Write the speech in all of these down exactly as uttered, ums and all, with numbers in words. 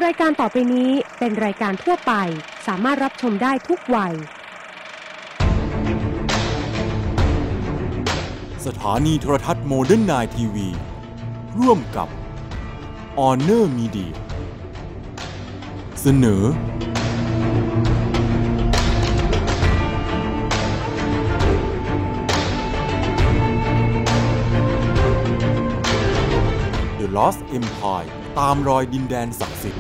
รายการต่อไปนี้เป็นรายการทั่วไปสามารถรับชมได้ทุกวัยสถานีโทรทัศน์โมเดิร์นไนน์ทีวีร่วมกับ Honor Media เสนอThe Lost Empire ตามรอยดินแดนศักดิ์สิทธิ์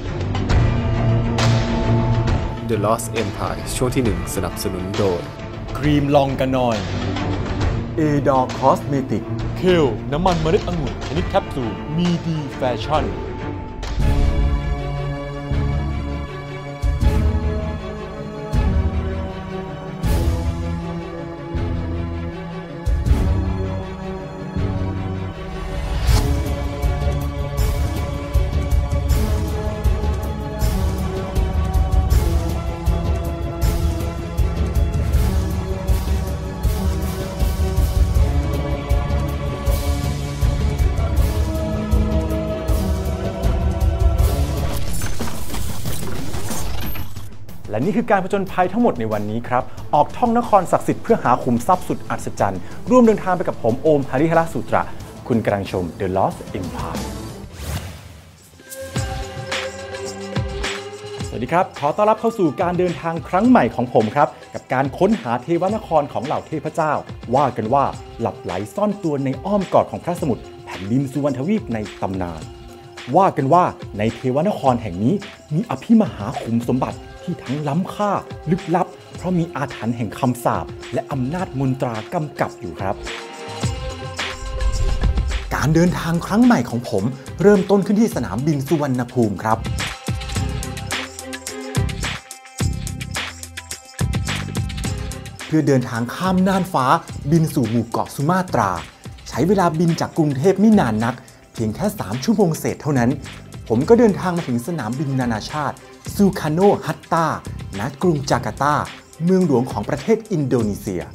The Lost Empire ช่วงที่หนึ่งสนับสนุนโดยครีมลองกันหน่อย เอ ดอร์ Cosmetic เคลน้ำมันเมล็ดองุ่นชนิดแคปซูลมีดีแฟชั่นและนี่คือการผจญภัยทั้งหมดในวันนี้ครับออกท่องนครศักดิ์สิทธิ์เพื่อหาขุมทรัพย์สุดอัศจรรย์ร่วมเดินทางไปกับผมโอมหริหรสุตระคุณกำลังชม The Lost Empire สวัสดีครับขอต้อนรับเข้าสู่การเดินทางครั้งใหม่ของผมครับกับการค้นหาเทวนครของเหล่าเทพเจ้าว่ากันว่าหลับไหลซ่อนตัวในอ้อมกอดของพระสมุทรแผ่นดินสุวรรณทวีปในตำนานว่ากันว่าในเทวนครแห่งนี้มีอภิมหาขุมสมบัติที่ทั้งล้ำค่าลึกลับเพราะมีอาถรรพ์แห่งคำสาปและอำนาจมนตรากำกับอยู่ครับการเดินทางครั้งใหม่ของผมเริ่มต้นขึ้นที่สนามบินสุวรรณภูมิครับเพื่อเดินทางข้ามน่านฟ้าบินสู่หมู่เกาะสุมาตราใช้เวลาบินจากกรุงเทพไม่นานนักเพียงแค่สามชั่วโมงเศษเท่านั้นผมก็เดินทางมาถึงสนามบินนานาชาติซูคาโนฮัตตาณกรุงจาการ์ตาเมืองหลวงของประเทศอินโดนีเซีย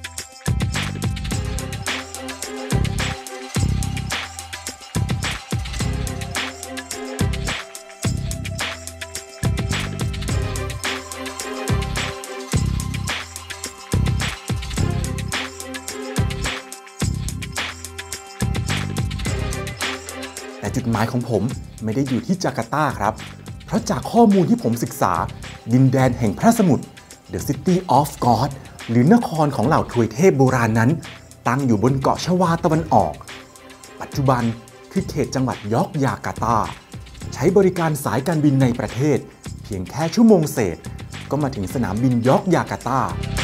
แต่จุดหมายของผมไม่ได้อยู่ที่จาการ์ตาครับเพราะจากข้อมูลที่ผมศึกษาดินแดนแห่งพระสมุทร The City of God หรือนครของเหล่าทวยเทพโบราณนั้นตั้งอยู่บนเกาะชวาตะวันออกปัจจุบันคือเขตจังหวัดยอกยาการ์ตาใช้บริการสายการบินในประเทศเพียงแค่ชั่วโมงเศษก็มาถึงสนามบินยอกยาการ์ตา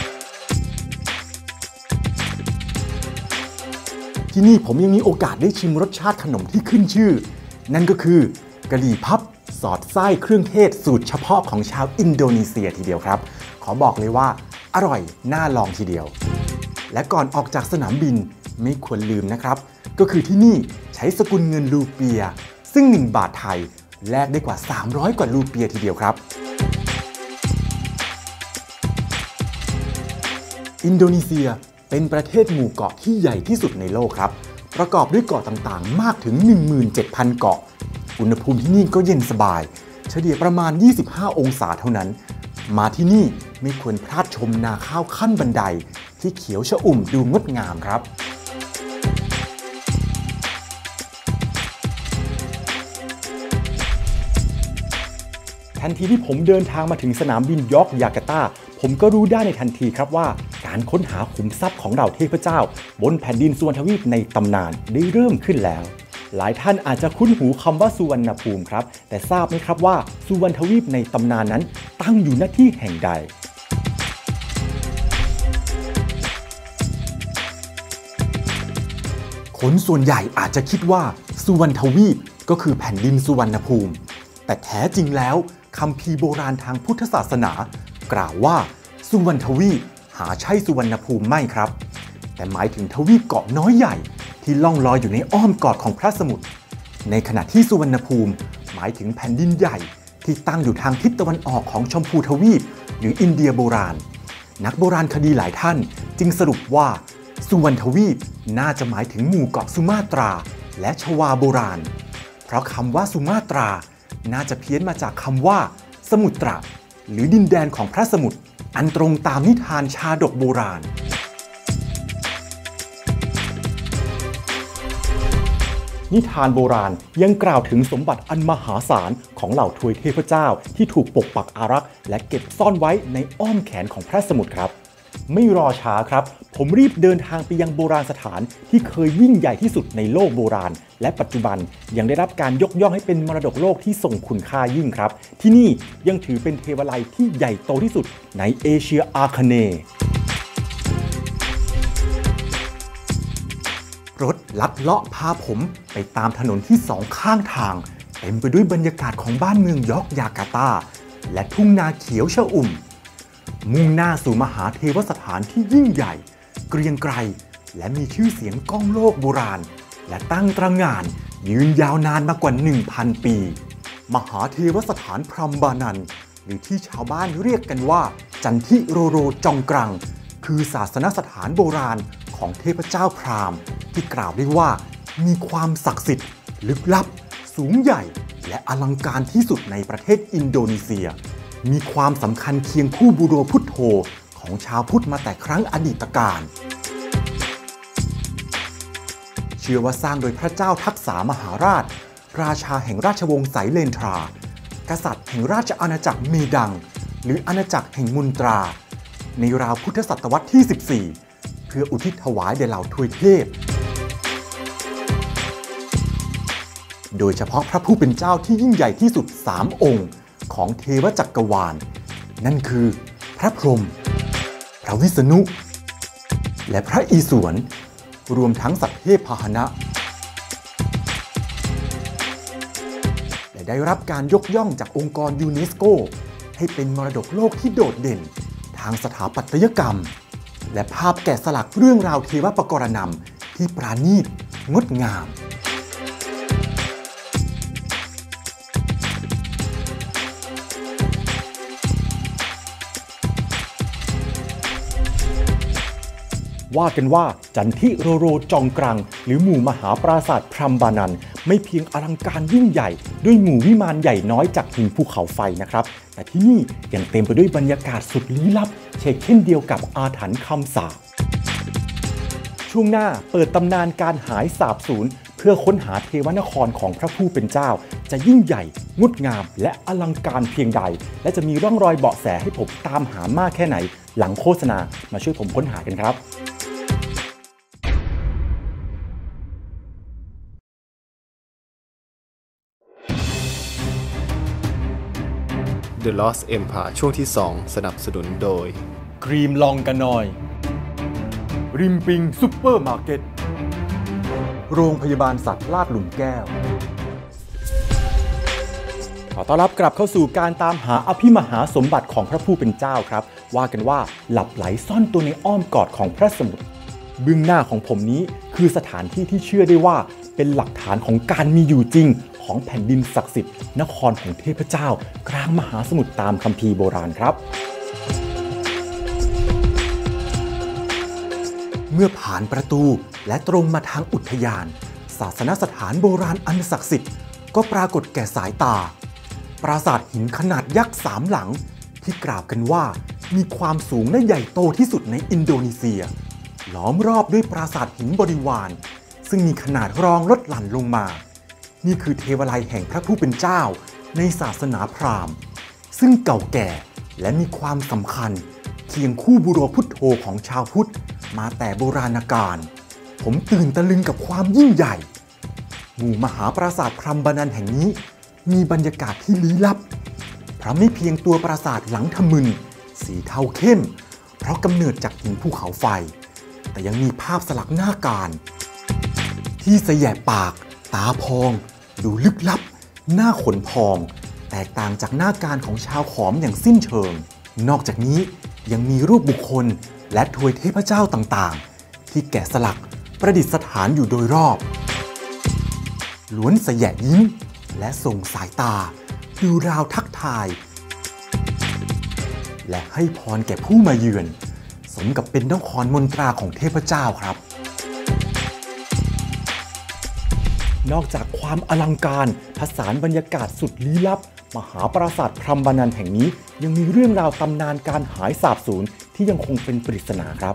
ที่นี่ผมยังมีโอกาสได้ชิมรสชาติขนมที่ขึ้นชื่อนั่นก็คือกะหรี่พับสอดไส้เครื่องเทศสูตรเฉพาะของชาวอินโดนีเซียทีเดียวครับขอบอกเลยว่าอร่อยน่าลองทีเดียวและก่อนออกจากสนามบินไม่ควรลืมนะครับก็คือที่นี่ใช้สกุลเงินรูเปียซึ่งหนึ่งบาทไทยแลกได้กว่าสามร้อยกว่ารูเปียทีเดียวครับอินโดนีเซียเป็นประเทศหมู่เกาะที่ใหญ่ที่สุดในโลกครับประกอบด้วยเกาะต่างๆมากถึง หนึ่งหมื่นเจ็ดพัน เกาะอุณหภูมิที่นี่ก็เย็นสบายเฉลี่ยประมาณยี่สิบห้าองศาเท่านั้นมาที่นี่ไม่ควรพลาดชมนาข้าวขั้นบันไดที่เขียวชอุ่มดูงดงามครับทันทีที่ผมเดินทางมาถึงสนามบินยอกยาการ์ตาผมก็รู้ได้ในทันทีครับว่าการค้นหาขุมทรัพย์ของเหล่าเทพเจ้าบนแผ่นดินสุวรรณทวีปในตำนานได้เริ่มขึ้นแล้วหลายท่านอาจจะคุ้นหูคำว่าสุวรรณภูมิครับแต่ทราบไหมครับว่าสุวรรณทวีปในตำนานนั้นตั้งอยู่ณที่แห่งใดคนส่วนใหญ่อาจจะคิดว่าสุวรรณทวีปก็คือแผ่นดินสุวรรณภูมิแต่แท้จริงแล้วคัมภีร์โบราณทางพุทธศาสนากล่าวว่าสุวรรณทวีปหาใช่สุวรรณภูมิไม่ครับแต่หมายถึงทวีปเกาะน้อยใหญ่ที่ล่องลอยอยู่ในอ้อมกอดของพระสมุทรในขณะที่สุวรรณภูมิหมายถึงแผ่นดินใหญ่ที่ตั้งอยู่ทางทิศตะวันออกของชมพูทวีปหรืออินเดียโบราณนักโบราณคดีหลายท่านจึงสรุปว่าสุวรรณทวีปน่าจะหมายถึงหมู่เกาะสุมาตราและชวาโบราณเพราะคำว่าสุมาตราน่าจะเพี้ยนมาจากคำว่าสมุตระหรือดินแดนของพระสมุทรอันตรงตามนิทานชาดกโบราณนิทานโบราณยังกล่าวถึงสมบัติอันมหาศาลของเหล่าทวยเทพเจ้าที่ถูกปกปักอารักษ์และเก็บซ่อนไว้ในอ้อมแขนของพระสมุทรครับไม่รอช้าครับผมรีบเดินทางไปยังโบราณสถานที่เคยยิ่งใหญ่ที่สุดในโลกโบราณและปัจจุบันยังได้รับการยกย่องให้เป็นมรดกโลกที่ทรงคุณค่ายิ่งครับที่นี่ยังถือเป็นเทวาลัยที่ใหญ่โตที่สุดในเอเชียอาคเนย์รถลัดเลาะพาผมไปตามถนนที่สองข้างทางเต็มไปด้วยบรรยากาศของบ้านเมืองยอกยาการ์ตาและทุ่งนาเขียวชอุ่มมุ่งหน้าสู่มหาเทวสถานที่ยิ่งใหญ่เกรียงไกรและมีชื่อเสียงก้องโลกโบราณและตั้งตระหง่านยืนยาวนานมากว่า หนึ่งพัน ปีมหาเทวสถานพรหมบานันหรือที่ชาวบ้านเรียกกันว่าจันทิโรโรจองกรังคือศาสนสถานโบราณของเทพเจ้าพราหมณ์ที่กล่าวได้ว่ามีความศักดิ์สิทธิ์ลึกลับสูงใหญ่และอลังการที่สุดในประเทศอินโดนีเซียมีความสำคัญเคียงคู่บูโรพุทโธของชาวพุทธมาแต่ครั้งอดีตกาลเชื่อว่าสร้างโดยพระเจ้าทักษามหาราชราชาแห่งราชวงศ์ไสเลนทรากษัตริย์แห่งราชอาณาจักรเมดังหรืออาณาจักรแห่งมุนตราในราวพุทธศตวรรษที่สิบสี่เพื่ออุทิศถวายแด่เหล่าทวยเทพโดยเฉพาะพระผู้เป็นเจ้าที่ยิ่งใหญ่ที่สุดสามองค์ของเทวจักรวาลนั่นคือพระพรหมพระวิษณุและพระอิศวรรวมทั้งสัตว์เทพพาหนะและได้รับการยกย่องจากองค์กรยูเนสโกให้เป็นมรดกโลกที่โดดเด่นทางสถาปัตยกรรมและภาพแกะสลักเรื่องราวเทวปกรณำที่ปราณีตงดงามว่ากันว่าจันทิโรโรจองกรังหรือหมู่มหาปราสาทพรหมบานันไม่เพียงอลังการยิ่งใหญ่ด้วยหมู่วิมานใหญ่น้อยจากหินภูเขาไฟนะครับแต่ที่นี่ยังเต็มไปด้วยบรรยากาศสุดลี้ลับเช่นเช่นเดียวกับอาถรรพ์คำสาปช่วงหน้าเปิดตำนานการหายสาบสูญเพื่อค้นหาเทวนครของพระผู้เป็นเจ้าจะยิ่งใหญ่งดงามและอลังการเพียงใดและจะมีร่องรอยเบาะแสให้ผมตามหามากแค่ไหนหลังโฆษณามาช่วยผมค้นหากันครับ The Lost Empire ช่วงที่สองสนับสนุนโดยครีมลองกันหน่อยริมปิงซุปเปอร์มาร์เก็ตโรงพยาบาลสัตว์ลาดหลุมแก้วขอต้อนรับกลับเข้าสู่การตามหาอภิมหาสมบัติของพระผู้เป็นเจ้าครับว่ากันว่าหลับไหลซ่อนตัวในอ้อมกอดของพระสมุทรเบื้องหน้าของผมนี้คือสถานที่ที่เชื่อได้ว่าเป็นหลักฐานของการมีอยู่จริงของแผ่นดินศักดิ์สิทธิ์นครของเทพเจ้ากลางมหาสมุทรตามคัมภีร์โบราณครับเมื่อผ่านประตูและตรงมาทางอุทยานศาสนสถานโบราณอันศักดิ์สิทธิ์ก็ปรากฏแก่สายตาปราสาทหินขนาดยักษ์สามหลังที่กล่าวกันว่ามีความสูงและใหญ่โตที่สุดในอินโดนีเซียล้อมรอบด้วยปราสาทหินบริวารซึ่งมีขนาดรองลดหลั่นลงมานี่คือเทวาลัยแห่งพระผู้เป็นเจ้าในศาสนาพราหมณ์ซึ่งเก่าแก่และมีความสำคัญเคียงคู่บุโรพุทโธของชาวพุทธมาแต่โบราณกาลผมตื่นตะลึงกับความยิ่งใหญ่หมู่มหาปราสาทพรหมบานันแห่งนี้มีบรรยากาศที่ลี้ลับเพราะไม่เพียงตัวปราสาทหลังทะมึนสีเทาเข้มเพราะกำเนิดจากหินภูเขาไฟแต่ยังมีภาพสลักหน้าการที่แสยปากตาพองดูลึกลับหน้าขนพองแตกต่างจากหน้าการของชาวขอมอย่างสิ้นเชิงนอกจากนี้ยังมีรูปบุคคลและทวยเทพเจ้าต่างๆที่แกะสลักประดิษฐานอยู่โดยรอบล้วนแสยยิ้มและส่งสายตาดูราวทักทายและให้พรแก่ผู้มาเยือนสมกับเป็นนครมนตราของเทพเจ้าครับนอกจากความอลังการผสานบรรยากาศสุดลี้ลับมหาปราสาทพรหมบานันแห่งนี้ยังมีเรื่องราวตำนานการหายสาบสูญที่ยังคงเป็นปริศนาครับ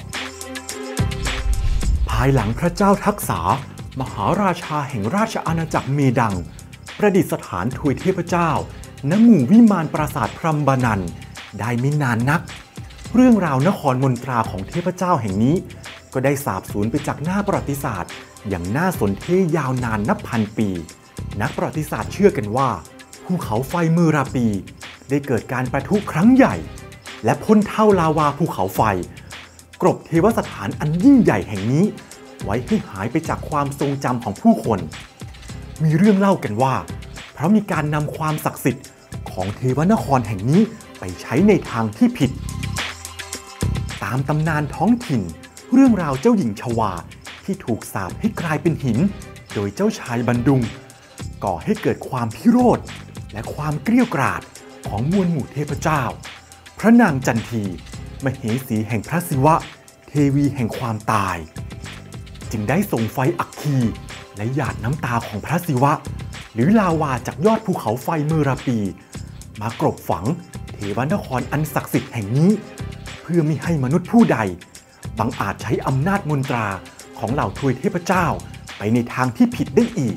ภายหลังพระเจ้าทักษามหาราชาแห่งราชอาณาจักรเมดังประดิษฐานถวยเทพเจ้าณหมู่วิมานปราสาทพรหมบานันได้ไม่นานนักเรื่องราวนครมนตราของเทพเจ้าแห่งนี้ก็ได้สาบสูญไปจากหน้าประวัติศาสตร์อย่างน่าสนเท่ยาวนานนับพันปีนักประวัติศาสตร์เชื่อกันว่าภูเขาไฟเมอราปีได้เกิดการประทุครั้งใหญ่และพ่นเท่าลาวาภูเขาไฟกลบเทวสถานอันยิ่งใหญ่แห่งนี้ไว้ให้หายไปจากความทรงจำของผู้คนมีเรื่องเล่ากันว่าเพราะมีการนำความศักดิ์สิทธิ์ของเทวนครแห่งนี้ไปใช้ในทางที่ผิดตามตำนานท้องถิ่นเรื่องราวเจ้าหญิงชวาที่ถูกสาปให้กลายเป็นหินโดยเจ้าชายบันดุงก่อให้เกิดความพิโรธและความเกรี้ยวกราดของมวลหมู่เทพเจ้าพระนางจันทีมเหสีแห่งพระศิวะเทวีแห่งความตายจึงได้ส่งไฟอัคคีและหยาดน้ำตาของพระศิวะหรือลาวาจากยอดภูเขาไฟเมอราปีมากรบฝังเทวนครอันศักดิ์สิทธิ์แห่งนี้เพื่อไม่ให้มนุษย์ผู้ใดบังอาจใช้อำนาจมนตราของเหล่าทวยเทพเจ้าไปในทางที่ผิดได้อีก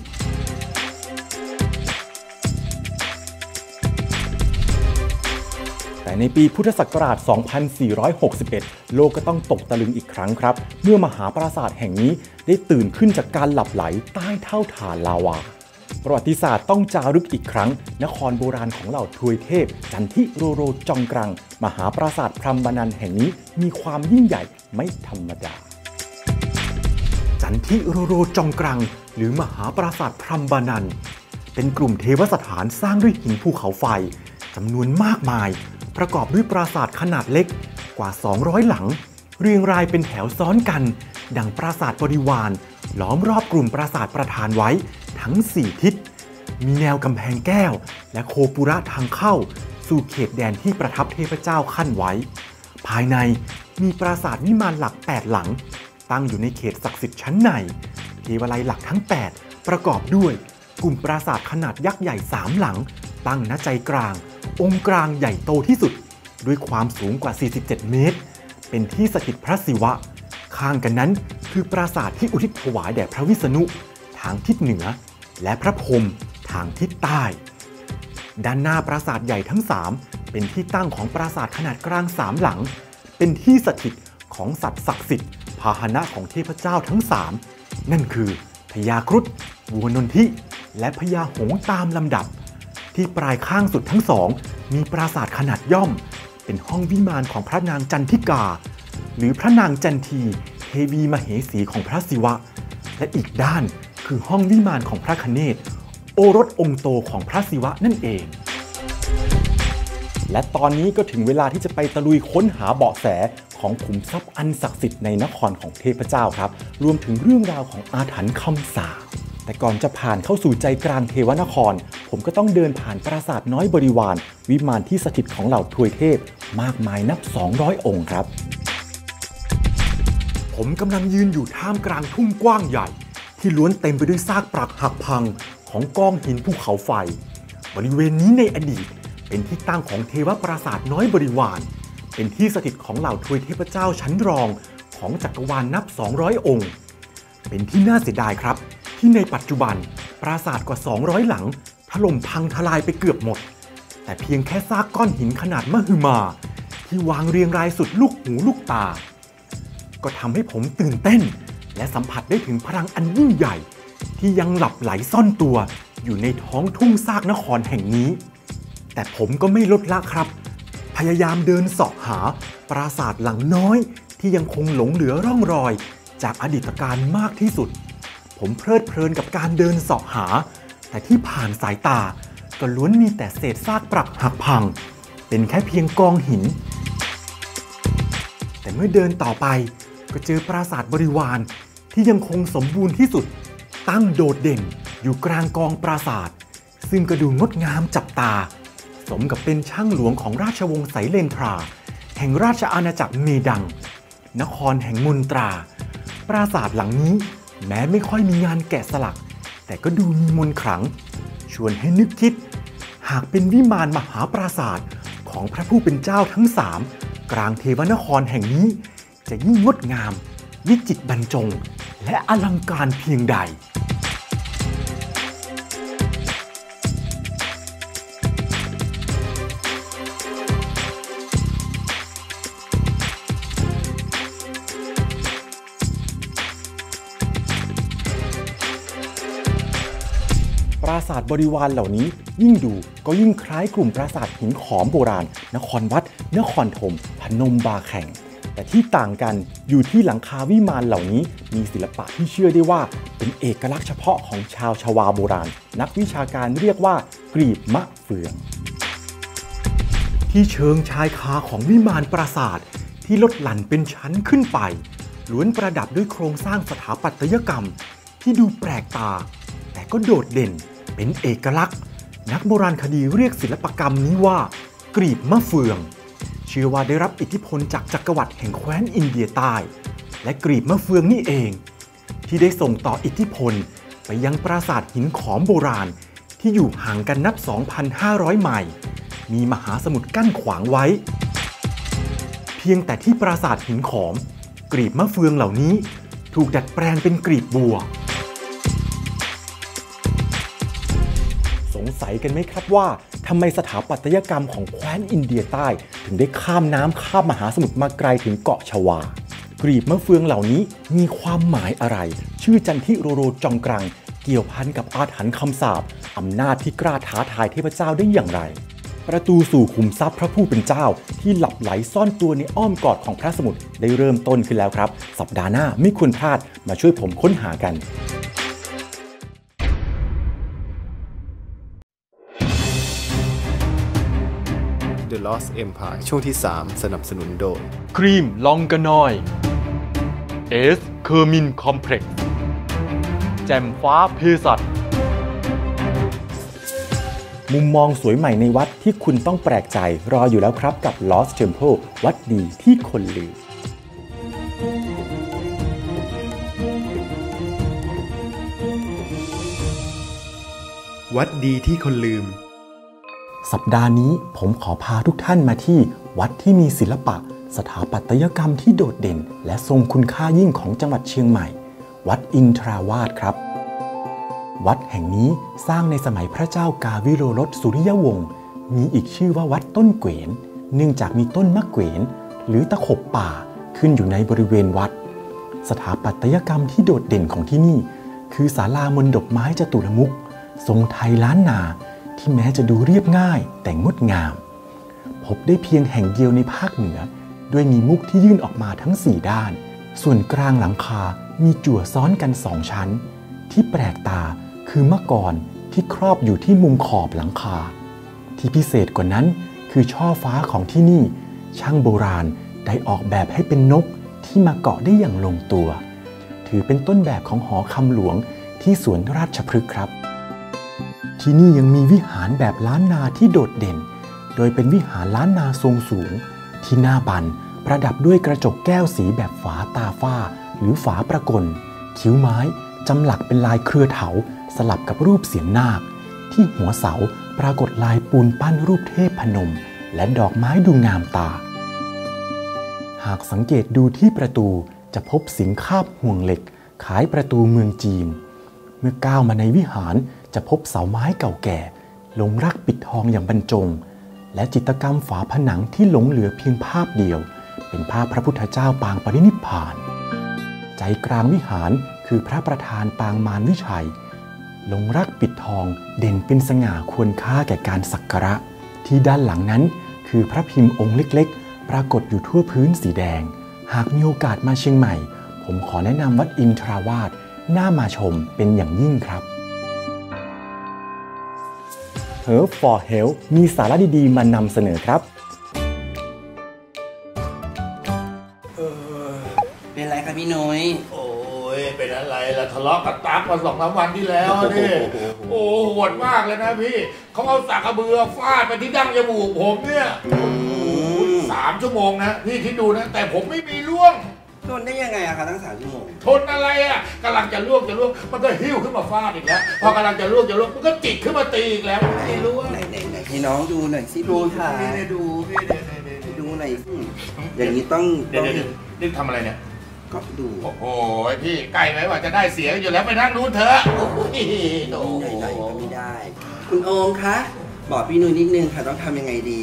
แต่ในปีพุทธศักราช สองพันสี่ร้อยหกสิบเอ็ด โลกก็ต้องตกตะลึงอีกครั้งครับเมื่อมหาปราสาทแห่งนี้ได้ตื่นขึ้นจากการหลับไหลใต้เท่าฐานลาวาประวัติศาสตร์ต้องจารึกอีกครั้งนครโบราณของเหล่าทวยเทพจันทิโรโรจองกรังมหาปราสาทพรหมบานันแห่งนี้มีความยิ่งใหญ่ไม่ธรรมดาจันทิโรโรจองกรังหรือมหาปราสาทพรหมบานันเป็นกลุ่มเทวสถานสร้างด้วยหินภูเขาไฟจำนวนมากมายประกอบด้วยปราสาทขนาดเล็กกว่าสองร้อยหลังเรียงรายเป็นแถวซ้อนกันดังปราสาทบริวารล้อมรอบกลุ่มปราสาทประธานไว้ทั้งสี่ทิศมีแนวกำแพงแก้วและโคปุระทางเข้าสู่เขตแดนที่ประทับเทพเจ้าขั้นไว้ภายในมีปราสาทวิมานหลักแปดหลังตั้งอยู่ในเขตศักดิ์สิทธิ์ชั้นในเทวาลัยหลักทั้งแปดประกอบด้วยกลุ่มปราสาทขนาดยักษ์ใหญ่สามหลังตั้งณใจกลางองค์กลางใหญ่โตที่สุดด้วยความสูงกว่าสี่สิบเจ็ดเมตรเป็นที่สถิตพระศิวะข้างกันนั้นคือปราสาทที่อุทิศถวายแด่พระวิษณุทางทิศเหนือและพระพรหมทางทิศใต้ด้านหน้าปราสาทใหญ่ทั้งสามเป็นที่ตั้งของปราสาทขนาดกลางสามหลังเป็นที่สถิตของสัตว์ศักดิ์สิทธิ์พาหนะของเทพเจ้าทั้งสามนั่นคือพญาครุฑวัวนนทิและพญาหงส์ตามลำดับที่ปลายข้างสุดทั้งสองมีปราสาทขนาดย่อมเป็นห้องวิมานของพระนางจันทิกาหรือพระนางจันทีเทวีมเหสีของพระศิวะและอีกด้านคือห้องวิมานของพระคเนศโอรสองค์โตของพระศิวะนั่นเองและตอนนี้ก็ถึงเวลาที่จะไปตะลุยค้นหาเบาะแสของขุมทรัพย์อันศักดิ์สิทธิ์ในนครของเทพเจ้าครับรวมถึงเรื่องราวของอาถรรพ์คำสาปแต่ก่อนจะผ่านเข้าสู่ใจกลางเทวนครผมก็ต้องเดินผ่านปราสาทน้อยบริวารวิมานที่สถิตของเหล่าทวยเทพมากมายนับสองร้อยองค์ครับผมกำลังยืนอยู่ท่ามกลางทุ่งกว้างใหญ่ที่ล้วนเต็มไปด้วยซากปรักหักพังของกองหินภูเขาไฟบริเวณนี้ในอดีตเป็นที่ตั้งของเทวปราสาทน้อยบริวารเป็นที่สถิตของเหล่าทวยเทพเจ้าชั้นรองของจักรวาล นับสองร้อยองค์เป็นที่น่าเสียดายครับที่ในปัจจุบันปราสาทกว่าสองร้อยหลังถล่มพังทลายไปเกือบหมดแต่เพียงแค่ซากก้อนหินขนาดมหึมาที่วางเรียงรายสุดลูกหูลูกตาก็ทำให้ผมตื่นเต้นและสัมผัสได้ถึงพลังอันยิ่งใหญ่ที่ยังหลับไหลซ่อนตัวอยู่ในท้องทุ่งซากนครแห่งนี้แต่ผมก็ไม่ลดละครับพยายามเดินเสาะหาปราสาทหลังน้อยที่ยังคงหลงเหลือร่องรอยจากอดีตการมากที่สุดผมเพลิดเพลินกับการเดินเสาะหาแต่ที่ผ่านสายตาก็ล้วนมีแต่เศษซากปรักหักพังเป็นแค่เพียงกองหินแต่เมื่อเดินต่อไปก็เจอปราสาทบริวารที่ยังคงสมบูรณ์ที่สุดตั้งโดดเด่นอยู่กลางกองปราสาทซึ่งก็ดูงดงามจับตาสมกับเป็นช่างหลวงของราชวงศ์ไสเลนทราแห่งราชอาณาจักรเมดังนครแห่งมนตราปราสาทหลังนี้แม้ไม่ค่อยมีงานแกะสลักแต่ก็ดูมีมนต์ขลังชวนให้นึกคิดหากเป็นวิมานมหาปราสาทของพระผู้เป็นเจ้าทั้งสามกลางเทวนครแห่งนี้จะยิ่งงดงามวิจิตรบรรจงและอลังการเพียงใดปราสาทบริวารเหล่านี้ยิ่งดูก็ยิ่งคล้ายกลุ่มปราสาทหินขอมโบราณนครวัดนครธมพนมบาแข่งแต่ที่ต่างกันอยู่ที่หลังคาวิมานเหล่านี้มีศิลปะที่เชื่อได้ว่าเป็นเอกลักษณ์เฉพาะของชาวชวาโบราณนักวิชาการเรียกว่ากรีบมะเฟืองที่เชิงชายคาของวิมานปราสาทที่ลดหลั่นเป็นชั้นขึ้นไปล้วนประดับด้วยโครงสร้างสถาปัตยกรรมที่ดูแปลกตาแต่ก็โดดเด่นเป็นเอกลักษณ์นักโบราณคดีเรียกศิลปกรรมนี้ว่ากรีบมะเฟืองเชื่อว่าได้รับอิทธิพลจากจักรวรรดิแห่งแคว้นอินเดียใต้และกรีบมะเฟืองนี่เองที่ได้ส่งต่ออิทธิพลไปยังปราสาทหินขอมโบราณที่อยู่ห่างกันนับ สองพันห้าร้อย ไมล์มีมหาสมุทรกั้นขวางไว้เพียงแต่ที่ปราสาทหินขอมกรีบมะเฟืองเหล่านี้ถูกดัดแปลงเป็นกรีบบัวสงสัยกันไหมครับว่าทำไมสถาปัตยกรรมของแคว้นอินเดียใต้ถึงได้ข้ามน้ำข้ามมหาสมุทรมาไกลถึงเกาะชวากรีบมะเฟืองเหล่านี้มีความหมายอะไรชื่อจันทิโรโรจองกรังเกี่ยวพันกับอาถรรพ์คำสาปอำนาจที่กล้าท้าทายเทพเจ้าได้อย่างไรประตูสู่ขุมทรัพย์พระผู้เป็นเจ้าที่หลับไหลซ่อนตัวในอ้อมกอดของพระสมุทรได้เริ่มต้นขึ้นแล้วครับสัปดาห์หน้าไม่ควรพลาดมาช่วยผมค้นหากัน The Lost Empire ช่วงที่สามสนับสนุนโดยครีมลองกานอยเอสเคอร์มินคอมเพล็กซ์แจ่มฟ้าเภสัชมุมมองสวยใหม่ในวัดที่คุณต้องแปลกใจรออยู่แล้วครับกับ Lost Temple วัดดีที่คนลืมวัดดีที่คนลืมสัปดาห์นี้ผมขอพาทุกท่านมาที่วัดที่มีศิลปะสถาปัตยกรรมที่โดดเด่นและทรงคุณค่ายิ่งของจังหวัดเชียงใหม่วัดอินทราวาสครับวัดแห่งนี้สร้างในสมัยพระเจ้ากาวิโรรสสุริยวงศ์มีอีกชื่อว่าวัดต้นเกวนเนื่องจากมีต้นมะเกวนหรือตะขบป่าขึ้นอยู่ในบริเวณวัดสถาปัตยกรรมที่โดดเด่นของที่นี่คือศาลามนดกไม้จตุรมุขทรงไทยล้านนาที่แม้จะดูเรียบง่ายแต่งดงามพบได้เพียงแห่งเดียวในภาคเหนือด้วยมีมุกที่ยื่นออกมาทั้งสี่ด้านส่วนกลางหลังคามีจั่วซ้อนกันสองชั้นที่แปลกตาคือมะกรที่ครอบอยู่ที่มุมขอบหลังคาที่พิเศษกว่านั้นคือช่อฟ้าของที่นี่ช่างโบราณได้ออกแบบให้เป็นนกที่มาเกาะได้อย่างลงตัวถือเป็นต้นแบบของหอคำหลวงที่สวนราชพฤกษ์ครับที่นี่ยังมีวิหารแบบล้านนาที่โดดเด่นโดยเป็นวิหารล้านนาทรงสูงที่หน้าบันประดับด้วยกระจกแก้วสีแบบฝาตาฝ้าหรือฝาประกลคิ้วไม้จำหลักเป็นลายเครือเถาสลับกับรูปเสียนนาคที่หัวเสาปรากฏลายปูนปั้นรูปเทพพนมและดอกไม้ดูงามตาหากสังเกตดูที่ประตูจะพบสิงคาบห่วงเหล็กขายประตูเมืองจีนเมื่อก้าวมาในวิหารจะพบเสาไม้เก่าแก่หลงรักปิดทองอย่างบรรจงและจิตรกรรมฝาผนังที่หลงเหลือเพียงภาพเดียวเป็นภาพพระพุทธเจ้าปางปรินิพพานใจกลางวิหารคือพระประธานปางมารวิชัยหลงรักปิดทองเด่นเป็นสง่าควรค่าแก่การสักการะที่ด้านหลังนั้นคือพระพิมพ์องค์เล็กๆปรากฏอยู่ทั่วพื้นสีแดงหากมีโอกาสมาเชียงใหม่ผมขอแนะนำวัดอินทราวาสน่ามาชมเป็นอย่างยิ่งครับHerb for Health มีสาระดีๆมานำเสนอครับเออเป็นไรครับพี่นุ้ยโอ้ยเป็นอะไรล่ะทะเลาะกับตั๊กมาสองสามวันที่แล้วนี่โอ้โหดมากเลยนะพี่เขาเอาสากกระเบือฟาดไปที่ดั้งจมูกผมเนี่ยสามชั่วโมงนะพี่คิดดูนะแต่ผมไม่มีร่วงทนได้ยังไงอะคะตั้งสามชั่วโมงทนอะไรอะกำลังจะลวกจะลวกมันก็หิ้วขึ้นมาฟาดอีกแล้วพอกำลังจะลวกจะลวกมันก็จิกขึ้นมาตีอีกแล้วไม่รู้ว่าไหนไหนไหนให้น้องดูหน่อยสิดูค่ะดูพี่ดูหน่อยอย่างนี้ต้องเดี๋ยวเดี๋ยวนี่ทำอะไรเนี่ยก็ดูโอ้โหพี่ใกล้ไหมว่าจะได้เสียอยู่แล้วไปนั่งดูเถอะโอ้ยโอ้ยหน่อยๆก็ไม่ได้คุณโอมคะบอกพี่นุ้ยนิดนึงค่ะต้องทำยังไงดี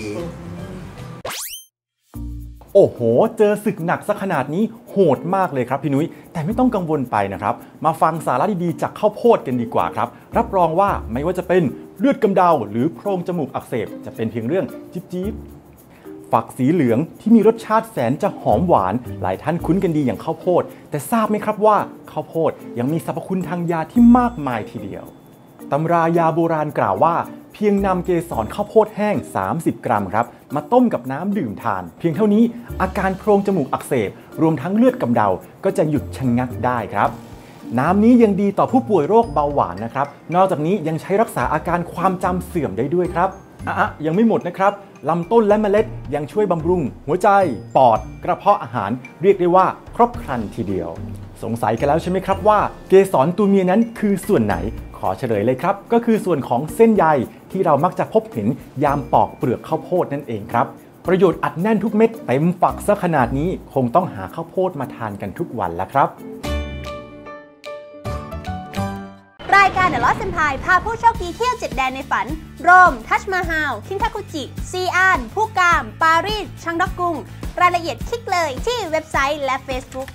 โอ้โหเจอศึกหนักซะขนาดนี้โหดมากเลยครับพี่นุ้ยแต่ไม่ต้องกังวลไปนะครับมาฟังสาระดีๆจากข้าวโพดกันดีกว่าครับรับรองว่าไม่ว่าจะเป็นเลือดกำเดาหรือโพรงจมูกอักเสบจะเป็นเพียงเรื่องจิ๊บๆฝักสีเหลืองที่มีรสชาติแสนจะหอมหวานหลายท่านคุ้นกันดีอย่างข้าวโพดแต่ทราบไหมครับว่าข้าวโพดยังมีสรรพคุณทางยาที่มากมายทีเดียวตำรายาโบราณกล่าวว่าเพียงนำเกสรข้าวโพดแห้งสามสิบกรัมครับมาต้มกับน้ำดื่มทานเพียงเท่านี้อาการโพรงจมูกอักเสบรวมทั้งเลือดกำเดาก็จะหยุดชะงักได้ครับน้ำนี้ยังดีต่อผู้ป่วยโรคเบาหวานนะครับนอกจากนี้ยังใช้รักษาอาการความจำเสื่อมได้ด้วยครับอ่ะยังไม่หมดนะครับลำต้นและเมล็ดยังช่วยบำรุงหัวใจปอดกระเพาะอาหารเรียกได้ว่าครบครันทีเดียวสงสัยกันแล้วใช่ไหมครับว่าเกสรตัวเมียนั้นคือส่วนไหนขอเฉลยเลยครับก็คือส่วนของเส้นใยที่เรามักจะพบเห็นยามปอกเปลือกข้าวโพดนั่นเองครับประโยชน์อัดแน่นทุกเม็ดเต็มฝักซะขนาดนี้คงต้องหาข้าวโพดมาทานกันทุกวันแล้วครับรายการ The Lost Empire พาผู้โชคดีเที่ยวเจ็ดแดนในฝันโรมทัชมาฮาลคินทาคุจิซีอานผู้กามปารีสชังดอกกุงรายละเอียดคลิกเลยที่เว็บไซต์และ Facebook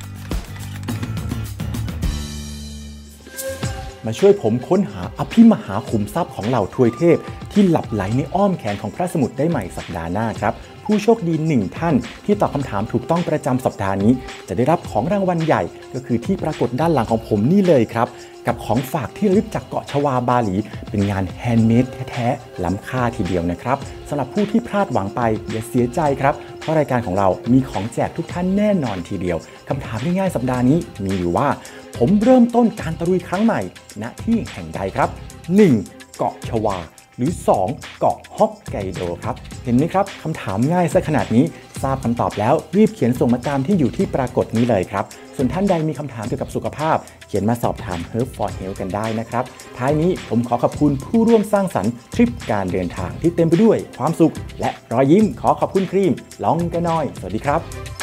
มาช่วยผมค้นหาอภิมหาขุมทรัพย์ของเหล่าทวยเทพที่หลับไหลในอ้อมแขนของพระสมุทรได้ใหม่สัปดาห์หน้าครับผู้โชคดีหนึ่งท่านที่ตอบคำถามถูกต้องประจำสัปดาห์นี้จะได้รับของรางวัลใหญ่ก็คือที่ปรากฏด้านหลังของผมนี่เลยครับกับของฝากที่ระลึกจากเกาะชวาบาหลีเป็นงานแฮนด์เมดแท้ๆล้ำค่าทีเดียวนะครับสำหรับผู้ที่พลาดหวังไปอย่าเสียใจครับเพราะรายการของเรามีของแจกทุกท่านแน่นอนทีเดียวคำถามง่ายๆสัปดาห์นี้มีอยู่ว่าผมเริ่มต้นการตะลุยครั้งใหม่ณที่แห่งใดครับหนึ่งเกาะชวาหรือสองเกาะฮอกไกโดครับเห็นไหมครับคำถามง่ายซะขนาดนี้ทราบคำตอบแล้วรีบเขียนส่งมาตามที่อยู่ที่ปรากฏนี้เลยครับส่วนท่านใดมีคำถามเกี่ยวกับสุขภาพเขียนมาสอบถาม Herb for Health กันได้นะครับท้ายนี้ผมขอขอบคุณผู้ร่วมสร้างสรรค์ทริปการเดินทางที่เต็มไปด้วยความสุขและรอยยิ้มขอขอบคุณครีมลองกันหน่อยสวัสดีครับ